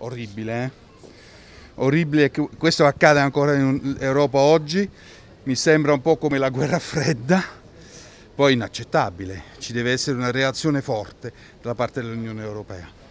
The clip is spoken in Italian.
orribile, orribile che questo accada ancora in Europa oggi, mi sembra un po' come la guerra fredda, poi inaccettabile, ci deve essere una reazione forte da parte dell'Unione Europea.